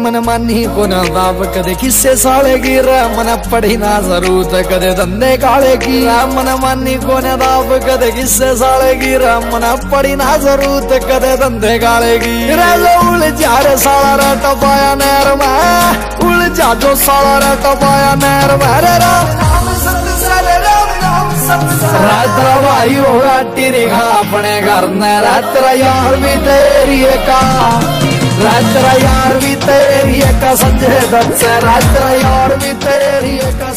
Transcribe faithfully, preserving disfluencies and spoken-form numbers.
मन मानी को ना दाब कदे किस्से साले की रे मन पड़ी ना जरूरत कदे धंधे काले की मन मानी को ना दाब कदे किस्से साले की रे मन पड़ी ना जरूरत कदे धंधे काले की रे उलझा रे साला रे टपाया नहर में उलझा जो साला रे टपाया नहर में रे राम नाम सत साले राम नाम सत रात्रा भाई होगा टिरिखा अपने घर में रात्रा यार भी तेरी का रात्रा यार भी तेरी का संजय दत्त से रात्रा यार भी तेरी का।